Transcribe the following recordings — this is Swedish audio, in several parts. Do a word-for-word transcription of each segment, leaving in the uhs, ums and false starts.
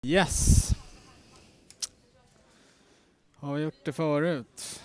Yes. Har vi gjort det förut?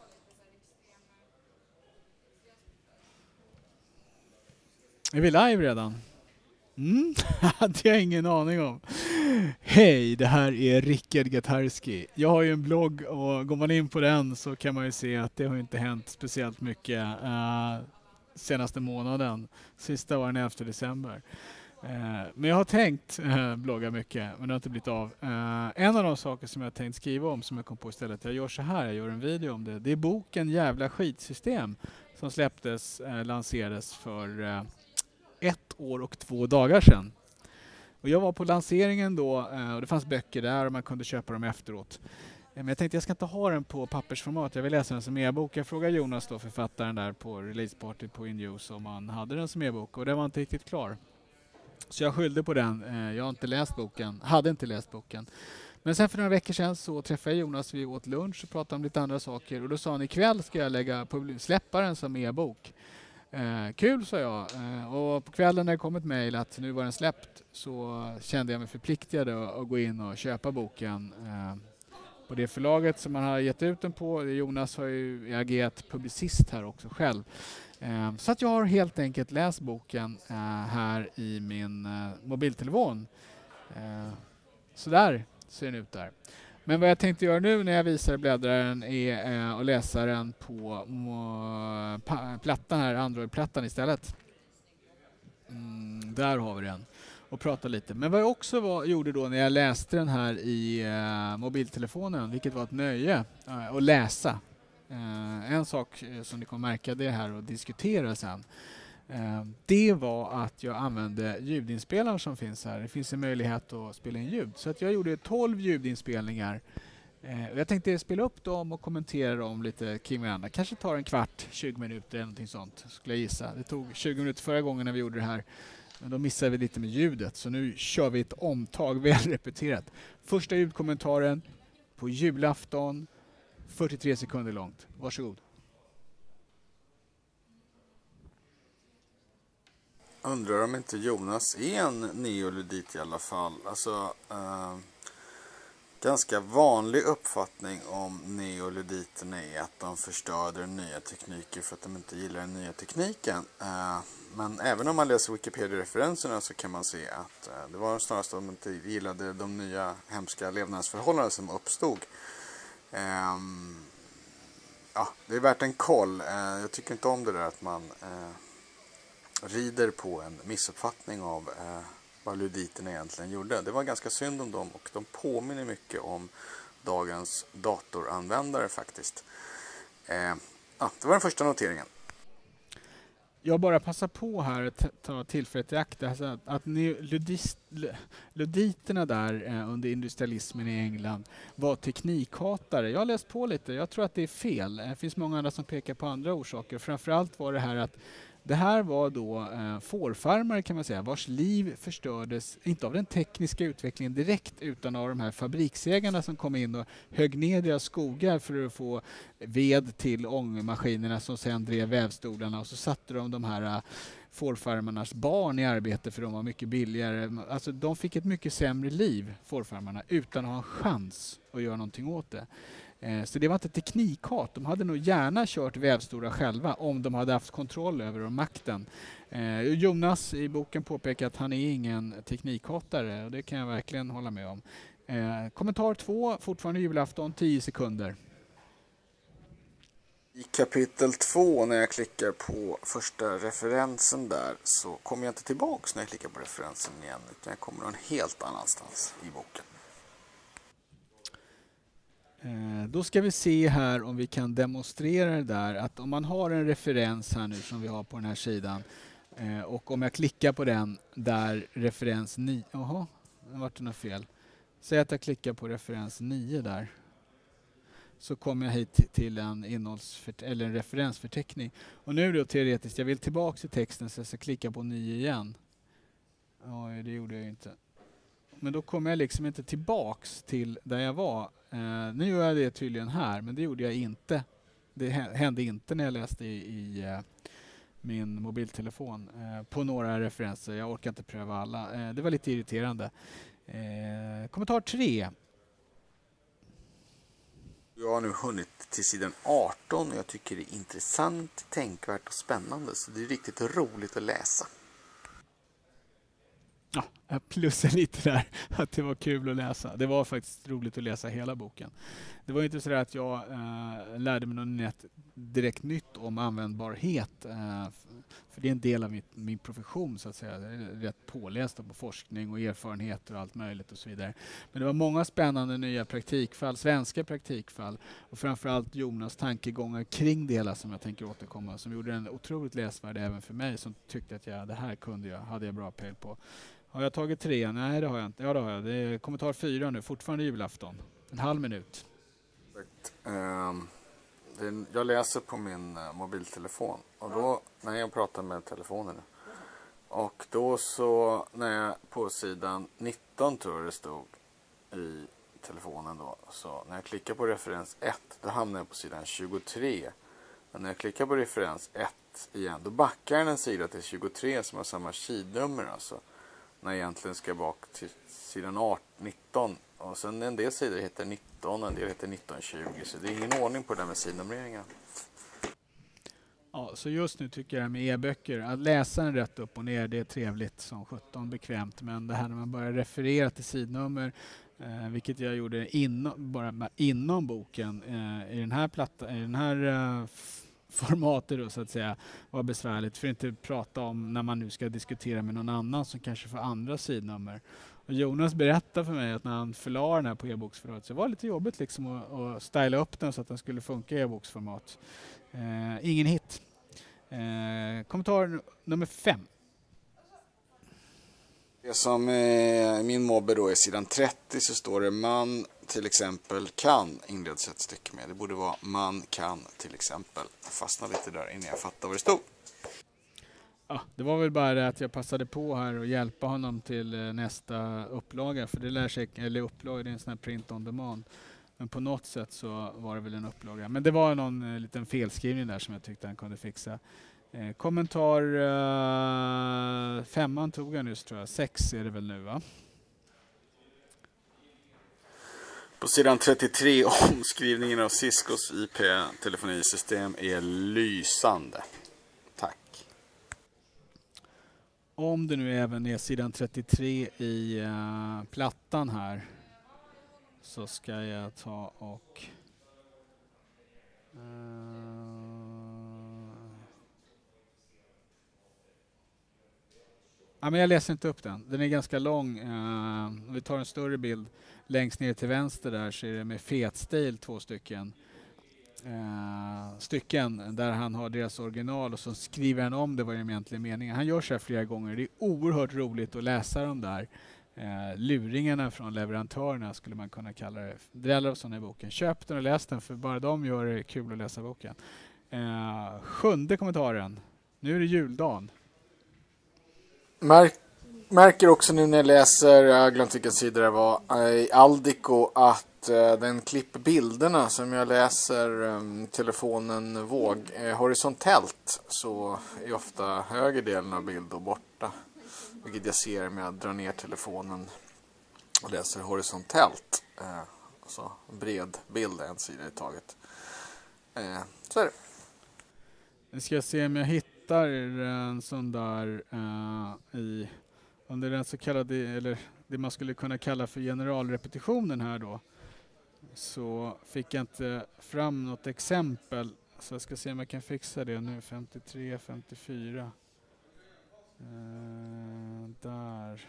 Är vi live redan? Mm, hade jag ingen aning om. Hej, det här är Rickard Gatarski. Jag har ju en blogg och går man in på den så kan man ju se att det har inte hänt speciellt mycket uh, senaste månaden. Sista var den elfte december. Uh, men jag har tänkt uh, blogga mycket, men det har inte blivit av. Uh, en av de saker som jag har tänkt skriva om som jag kom på istället, jag gör så här, jag gör en video om det. Det är boken Jävla skitsystem som släpptes, uh, lanserades för uh, ett år och två dagar sedan. Och jag var på lanseringen då och det fanns böcker där och man kunde köpa dem efteråt. Men jag tänkte jag ska inte ha den på pappersformat, jag vill läsa den som e-bok. Jag frågade Jonas då, författaren där på releaseparty på InNews, om han hade den som e-bok och den var inte riktigt klar. Så jag skyllde på den, jag har inte läst boken, hade inte läst boken. Men sen för några veckor sedan så träffade jag Jonas, vi åt lunch och pratade om lite andra saker. Och då sa han, ikväll ska jag lägga, släppa den som e-bok. Eh, kul, sa jag. Eh, och på kvällen när det kom ett mejl att nu var den släppt så kände jag mig förpliktigad att gå in och köpa boken eh, på det förlaget som man har gett ut den på. Jonas har ju agerat publicist här också själv. Eh, så att jag har helt enkelt läst boken eh, här i min eh, mobiltelefon. Eh, så där ser den ut där. Men vad jag tänkte göra nu när jag visar bläddraren är eh, att läsa den på må, pa, plattan här, Android-plattan istället. Mm, där har vi den. Och prata lite. Men vad jag också var, gjorde då när jag läste den här i eh, mobiltelefonen, vilket var ett nöje eh, att läsa. Eh, en sak eh, som ni kommer märka det här och diskutera sen. Eh, det var att jag använde ljudinspelaren som finns här. Det finns en möjlighet att spela in ljud. Så att jag gjorde tolv ljudinspelningar. Eh, jag tänkte spela upp dem och kommentera dem lite kring varandra. Kanske tar en kvart, tjugo minuter eller någonting sånt, skulle jag gissa. Det tog tjugo minuter förra gången när vi gjorde det här. Men då missade vi lite med ljudet. Så nu kör vi ett omtag väl repeterat. Första ljudkommentaren på julafton. fyrtiotre sekunder långt. Varsågod. Undrar om inte Jonas är en neoludit i alla fall. Alltså, eh, ganska vanlig uppfattning om neoluditerna är att de förstör den nya tekniken för att de inte gillar den nya tekniken. Eh, men även om man läser Wikipedia-referenserna så kan man se att eh, det var snarast att de inte gillade de nya hemska levnadsförhållanden som uppstod. Eh, ja, det är värt en koll. Eh, jag tycker inte om det där att man... Eh, rider på en missuppfattning av eh, vad luditerna egentligen gjorde. Det var ganska synd om dem och de påminner mycket om dagens datoranvändare faktiskt. Eh, ja, det var den första noteringen. Jag bara passar på här att ta tillfället i akt. Alltså att ludist, luditerna där eh, under industrialismen i England var teknikhatare. Jag har läst på lite. Jag tror att det är fel. Det finns många andra som pekar på andra orsaker. Framförallt var det här att det här var då eh, fårfarmare kan man säga, vars liv förstördes inte av den tekniska utvecklingen direkt utan av de här fabriksägarna som kom in och högg ner deras skogar för att få ved till ångmaskinerna som sedan drev vävstolarna och så satte de de här uh, fårfarmarnas barn i arbete för de var mycket billigare. Alltså de fick ett mycket sämre liv, fårfarmarna, utan att ha en chans att göra någonting åt det. Så det var inte teknikhat. De hade nog gärna kört vävstolar själva om de hade haft kontroll över och makten. Eh, Jonas i boken påpekar att han är ingen teknikhatare och det kan jag verkligen hålla med om. Eh, kommentar två, fortfarande julafton, tio sekunder. I kapitel två när jag klickar på första referensen där så kommer jag inte tillbaks när jag klickar på referensen igen utan jag kommer någon helt annanstans i boken. Eh, då ska vi se här om vi kan demonstrera det där att om man har en referens här nu som vi har på den här sidan eh, och om jag klickar på den där referens nio, jaha, det vart det något fel. Säg att jag klickar på referens nio där så kommer jag hit till en innehållsfört- eller en referensförteckning. Och nu då teoretiskt, jag vill tillbaka till texten så jag ska klicka på nio igen. Ja, det gjorde jag inte. Men då kommer jag liksom inte tillbaks till där jag var. Uh, nu gör jag det tydligen här, men det gjorde jag inte. Det hände inte när jag läste i, i uh, min mobiltelefon uh, på några referenser. Jag orkar inte pröva alla. Uh, det var lite irriterande. Eh, kommentar tre. Jag har nu hunnit till sidan arton och jag tycker det är intressant, tänkvärt och spännande. Så det är riktigt roligt att läsa. Ja, jag plussade lite där att det var kul att läsa. Det var faktiskt roligt att läsa hela boken. Det var inte så att jag eh, lärde mig något direkt nytt om användbarhet. Eh, för det är en del av mitt, min profession så att säga. Jag är rätt påläst på forskning och erfarenheter och allt möjligt och så vidare. Men det var många spännande nya praktikfall, svenska praktikfall. Och framförallt Jonas tankegångar kring det hela som jag tänker återkomma. Som gjorde en otroligt läsvärd även för mig som tyckte att jag, det här kunde jag, hade jag bra pejl på. Har jag tagit tre? Nej, det har jag inte. Ja, det har jag. Det är kommentar fyra nu. Fortfarande julafton. En halv minut. Um, det, jag läser på min uh, mobiltelefon. Och då, när jag pratar med telefonen nu. Och då så, när jag på sidan nitton tror jag det stod i telefonen då. Så när jag klickar på referens ett, då hamnar jag på sidan tjugotre. Men när jag klickar på referens ett igen, då backar den en sida till tjugotre som har samma sidnummer alltså. När jag egentligen ska bak till sidan arton, nitton. Och sen en del sidor heter nitton och en del heter nitton tjugo. Så det är ingen ordning på det där med sidnumreringen. Ja, så just nu tycker jag med e-böcker, att läsa den rätt upp och ner, det är trevligt som sjutton bekvämt. Men det här när man börjar referera till sidnummer, eh, vilket jag gjorde inom, bara inom boken, eh, i den här, platta, i den här eh, formatet då, så att säga, var besvärligt. För att inte prata om när man nu ska diskutera med någon annan som kanske får andra sidnummer. Och Jonas berättade för mig att när han förlade den här på e-boksformat så var det lite jobbigt liksom att, att styla upp den så att den skulle funka i e-boksformat. Eh, ingen hit. Eh, kommentar nummer fem. Det som är min mobbe då är sidan trettio så står det man till exempel kan inleds ett stycke med. Det borde vara man kan till exempel. Jag fastnade lite där innan jag fattade vad det stod. Ja, det var väl bara det att jag passade på här och hjälpa honom till eh, nästa upplaga. För det lär sig, eller upplaga, det är en sån här print on demand. Men på något sätt så var det väl en upplaga. Men det var någon eh, liten felskrivning där som jag tyckte han kunde fixa. Eh, kommentar eh, femman tog jag nyss tror jag. Sex är det väl nu va? På sidan trettiotre omskrivningen av Ciscos I P-telefonisystem är lysande. Tack. Om det nu även är sidan trettiotre i uh, plattan här så ska jag ta och uh, ja, men jag läser inte upp den. Den är ganska lång. Uh, om vi tar en större bild längst ner till vänster där så är det med fetstil två stycken uh, stycken där han har deras original och så skriver han om det vad det är egentligen meningen. Han gör så här flera gånger. Det är oerhört roligt att läsa de där uh, luringarna från leverantörerna skulle man kunna kalla det. Det är alla sådana i boken. Köp den och läs den för bara de gör det kul att läsa boken. Uh, sjunde kommentaren. Nu är det juldagen. Märk, märker också nu när jag läser, jag har glömt vilken sida det var, i Aldico att uh, den klipper bilderna som jag läser um, telefonen våg uh, horisontellt så är ofta höger delen av bilden borta. Vilket jag ser med att dra ner telefonen och läser horisontellt. Uh, så bred bild en sida i taget. Uh, så är det. Nu ska jag se om jag hittar en sån där uh, i under den så kallade, eller det man skulle kunna kalla för generalrepetitionen här då. Så fick jag inte fram något exempel. Så jag ska se om jag kan fixa det nu. femtiotre, femtiofyra. Uh, där.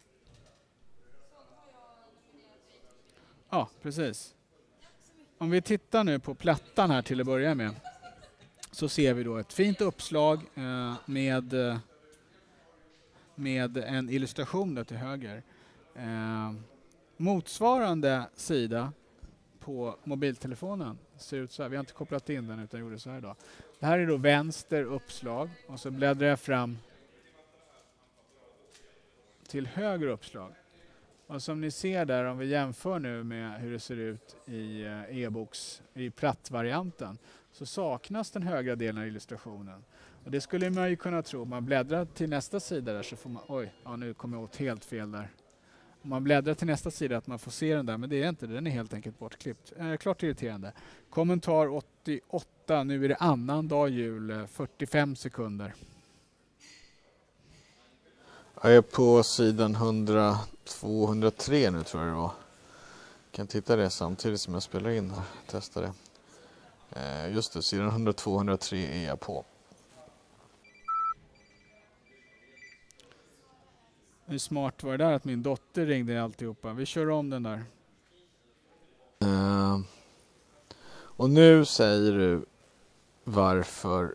Ja, precis. Om vi tittar nu på plattan här till att börja med. Så ser vi då ett fint uppslag eh, med, med en illustration där till höger. Eh, motsvarande sida på mobiltelefonen ser ut så här. Vi har inte kopplat in den utan gjorde så här då. Det här är då vänster uppslag och så bläddrar jag fram till höger uppslag. Och som ni ser där, om vi jämför nu med hur det ser ut i eh, e-boks, i plattvarianten, så saknas den högra delen av illustrationen. Och det skulle man ju kunna tro. Om man bläddrar till nästa sida där så får man... Oj, ja, nu kommer jag åt helt fel där. om man bläddrar till nästa sida att man får se den där, men det är inte, den är helt enkelt bortklippt. Eh, klart irriterande. Kommentar åttioåtta, nu är det annan dag jul, fyrtiofem sekunder. Jag är på sidan hundra-två hundratre nu tror jag det var. Kan titta det samtidigt som jag spelar in här. Testa det. Eh, just det, sidan hundra-två hundratre är jag på. Hur smart var det där att min dotter ringde alltihopa? Vi kör om den där. Uh, och nu säger du varför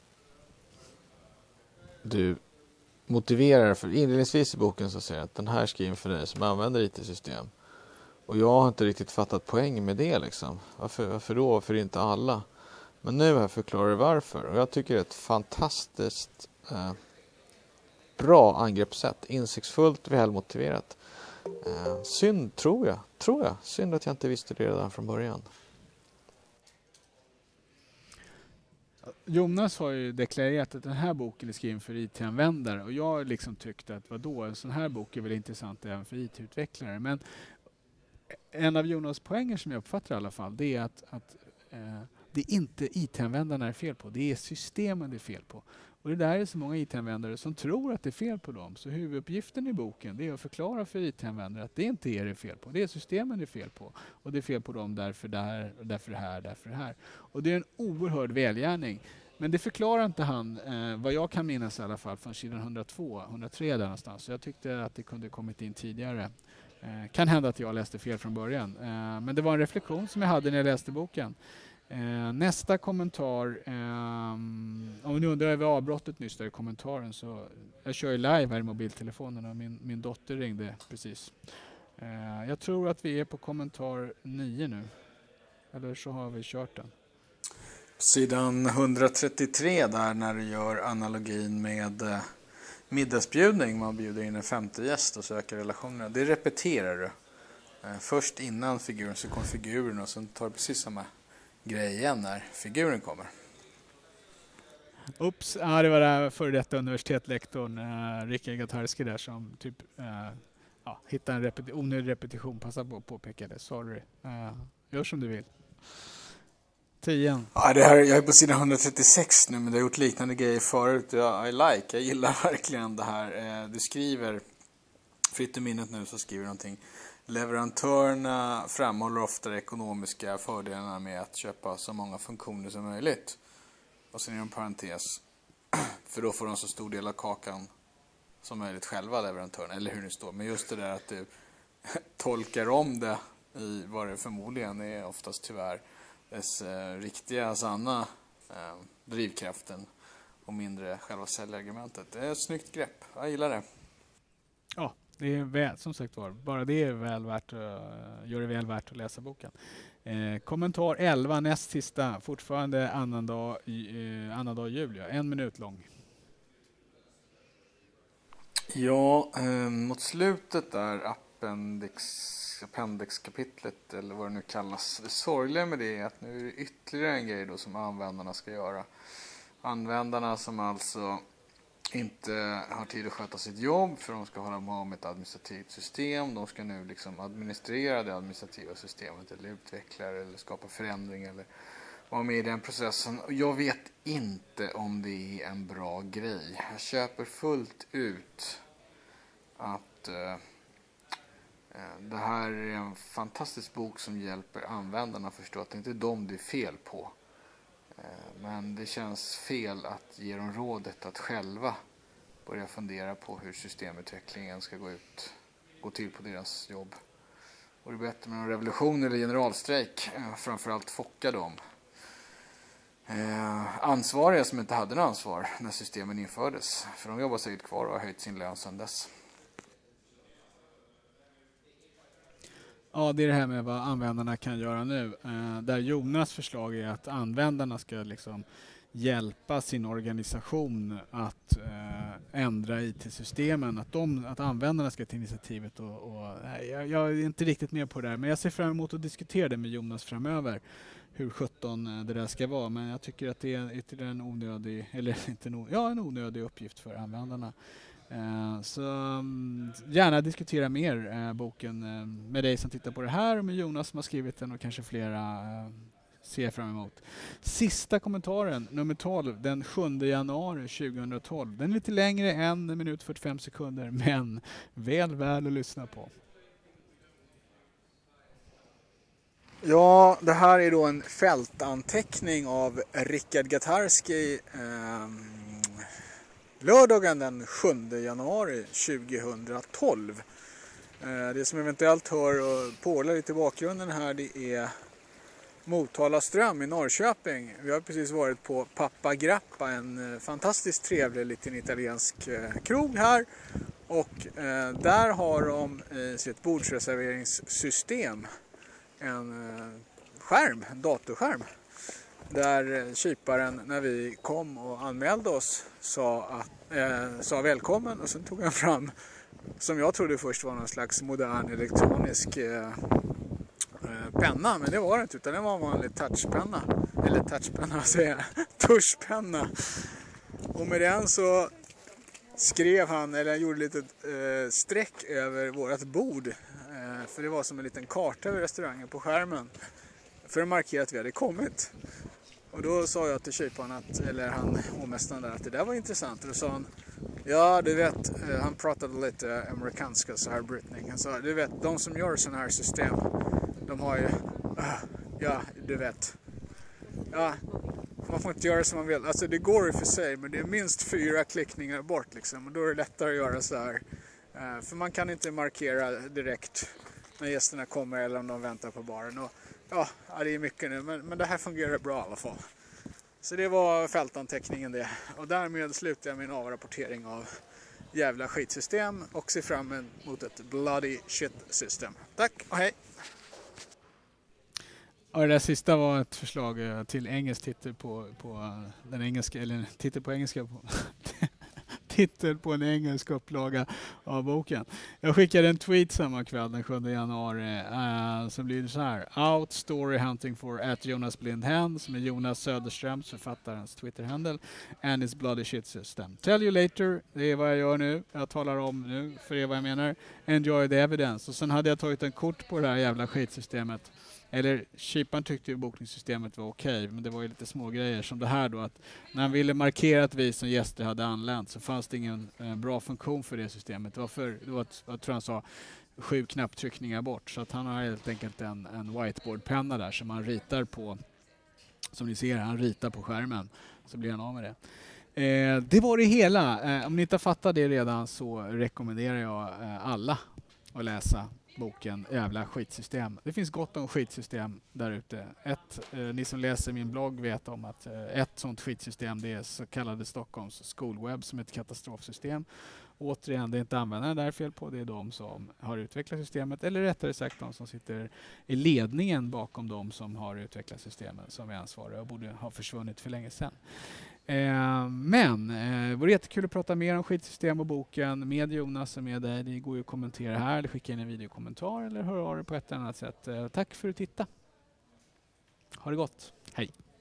du motiverar, för inledningsvis i boken så säger jag att den här skriven för dig som använder I T-system. Och jag har inte riktigt fattat poängen med det liksom. Varför, varför då? Varför inte alla? Men nu här förklarar du varför. Och jag tycker det är ett fantastiskt eh, bra angreppssätt. Insiktsfullt, välmotiverat. Eh, synd, tror jag. Tror jag. Synd att jag inte visste det redan från början. Jonas har ju deklarerat att den här boken är skriven för I T-användare. Och jag har liksom tyckt att vadå, en sån här bok är väl intressant även för I T-utvecklare. Men en av Jonas poänger som jag uppfattar i alla fall, det är att, att eh, det är inte I T-användarna det är fel på. Det är systemen det är fel på. Och det där är så många I T-användare som tror att det är fel på dem. Så huvuduppgiften i boken det är att förklara för I T-användare att det inte är det fel på. Det är systemen det är fel på. Och det är fel på dem därför där, därför det här, därför det här. Och det är en oerhörd välgärning. Men det förklarar inte han, eh, vad jag kan minnas i alla fall, från sidan hundratvå, hundratre där någonstans. Så jag tyckte att det kunde kommit in tidigare. Eh, kan hända att jag läste fel från början. Eh, men det var en reflektion som jag hade när jag läste boken. Eh, nästa kommentar, eh, om ni undrar över avbrottet nyss där i kommentaren, så jag kör ju live här i mobiltelefonen och min, min dotter ringde precis. Eh, jag tror att vi är på kommentar nio nu, eller så har vi kört den. Sidan hundratrettiotre där när du gör analogin med eh, middagsbjudning, man bjuder in en femte gäst och söker relationer. Det repeterar du. Eh, först innan figuren så kommer figuren och sen tar du precis samma grej igen när figuren kommer. Ups, ja, det var det före detta universitetslektorn uh, Rickard Gatarski där som typ uh, ja, hittade en repeti- onödig repetition. Passa på att påpeka det, sorry. Uh, gör som du vill. tio. Ja, det här, jag är på sidan hundratrettiosex nu, men det har gjort liknande grejer förut. Jag, I like, jag gillar verkligen det här. Eh, du skriver, fritt i minnet nu så skriver du någonting. Leverantörerna framhåller ofta de ekonomiska fördelarna med att köpa så många funktioner som möjligt. Och sen är det en parentes. För då får de så stor del av kakan som möjligt själva, leverantörerna. Eller hur det står. Men just det där att du tolkar om det i vad det förmodligen är oftast tyvärr dess eh, riktiga, sanna eh, drivkraften och mindre själva säljargumentet. Det är ett snyggt grepp. Jag gillar det. Ja, det är väl, som sagt var, bara det är väl värt, uh, gör det väl värt att läsa boken. Eh, kommentar elva, näst sista, fortfarande annandag, uh, annandag jul, ja, en minut lång. Ja, eh, mot slutet där, appendix, appendix-kapitlet eller vad det nu kallas. Det sorgliga med det är att nu är det ytterligare en grej då som användarna ska göra. Användarna som alltså inte har tid att sköta sitt jobb för de ska hålla på med ett administrativt system. De ska nu liksom administrera det administrativa systemet eller utveckla eller skapa förändring eller vara med i den processen. Och jag vet inte om det är en bra grej. Jag köper fullt ut att eh, det här är en fantastisk bok som hjälper användarna att förstå att det inte är dem det är fel på. Men det känns fel att ge dem rådet att själva börja fundera på hur systemutvecklingen ska gå ut, gå till på deras jobb. Och det är bättre med en revolution eller generalstrejk, framförallt focka dem. Eh, ansvariga som inte hade något ansvar när systemen infördes, för de jobbar säkert kvar och har höjt sin lön sedan dess. Ja, det är det här med vad användarna kan göra nu. Eh, där Jonas förslag är att användarna ska liksom hjälpa sin organisation att eh, ändra I T-systemen. Att, de, att användarna ska ta initiativet. Och, och, nej, jag, jag är inte riktigt med på det här, men jag ser fram emot att diskutera det med Jonas framöver. Hur sjutton det där ska vara. Men jag tycker att det är ytterligare en onödig, eller inte en, ja, en onödig uppgift för användarna. Eh, så um, gärna diskutera mer eh, boken eh, med dig som tittar på det här och med Jonas som har skrivit den och kanske flera eh, ser fram emot. Sista kommentaren, nummer tolv, den sjunde januari tjugohundratolv. Den är lite längre, en minut fyrtiofem sekunder, men väl väl att lyssna på. Ja, det här är då en fältanteckning av Rickard Gatarski eh, lördagen den sjunde januari tjugohundratolv. Eh, det som eventuellt hör och pålar lite i bakgrunden här, det är Motala Ström i Norrköping. Vi har precis varit på Pappa Grappa, en fantastiskt trevlig liten italiensk eh, krog här. Och eh, där har de i sitt bordsreserveringssystem en eh, skärm, en datorskärm. Där eh, kyparen när vi kom och anmälde oss sa, att, eh, sa välkommen, och sen tog han fram, som jag trodde först var någon slags modern elektronisk eh, penna, men det var det inte, utan det var en vanlig touchpenna, eller touchpenna säger jag, tuschpenna. Och med den så skrev han, eller han gjorde lite eh, streck över vårat bord, eh, för det var som en liten karta över restaurangen på skärmen, för att markera att vi hade kommit. Och då sa jag till kyparen, att, eller han omästaren där, att det där var intressant. Och då sa han, ja du vet, eh, han pratade lite amerikanska så här brytning. Han sa, du vet, de som gör sådana här system, de har ju, uh, ja du vet, ja, man får inte göra som man vill. Alltså det går i för sig, men det är minst fyra klickningar bort liksom. Och då är det lättare att göra så här. Uh, för man kan inte markera direkt när gästerna kommer eller om de väntar på baren. Och, ja, det är mycket nu, men, men det här fungerar bra i alla fall. Så det var fältanteckningen det. Och därmed slutar jag min avrapportering av jävla skitsystem och ser fram emot ett bloody shit system. Tack och hej! Ja, det där sista var ett förslag till engelsk titel på, på den engelska, eller titel på engelska på titel på en engelsk upplaga av boken. Jag skickade en tweet samma kväll den sjunde januari uh, som blir så här: Out story hunting for at Jonas Blindhand, som är Jonas Söderströms, författarens Twitter-handle, and his bloody shit system. Tell you later, det är vad jag gör nu. Jag talar om nu för er vad jag menar. Enjoy the evidence. Och sen hade jag tagit en kort på det här jävla skitsystemet. Eller kyparen tyckte ju bokningssystemet var okej, men det var ju lite små grejer som det här då, att när han ville markera att vi som gäster hade anlänt så fanns det ingen eh, bra funktion för det systemet. Det var för, det var ett, jag tror han sa, sju knapptryckningar bort, så att han har helt enkelt en, en whiteboardpenna där som han ritar på, som ni ser, han ritar på skärmen, så blir han av med det. Eh, det var det hela. Eh, om ni inte har fattat det redan så rekommenderar jag eh, alla att läsa boken Jävla skitsystem. Det finns gott om skitsystem där ute. Ett, eh, ni som läser min blogg vet om att eh, ett sånt skitsystem, det är så kallade Stockholms skolwebb, som är ett katastrofsystem. Återigen, det är inte användaren där fel på, det är de som har utvecklat systemet, eller rättare sagt de som sitter i ledningen bakom de som har utvecklat systemen, som är ansvariga och borde ha försvunnit för länge sedan. Eh, men eh, det vore jättekul att prata mer om skitsystem och boken med Jonas och med dig. Det går ju att kommentera här, eller skicka in en videokommentar eller höra av dig på ett eller annat sätt. Eh, tack för att du tittade. Ha det gott. Hej!